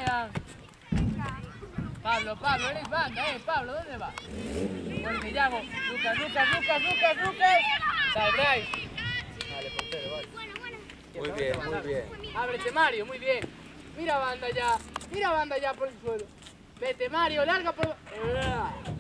Brian. Pablo, eres banda, Pablo, ¿dónde vas? Fuerte, Yago. Lucas. Sal, Bryce. Dale, portero, vale. Muy bien. Ábrete, Mario, muy bien. Mira banda ya por el suelo. Vete, Mario, larga por...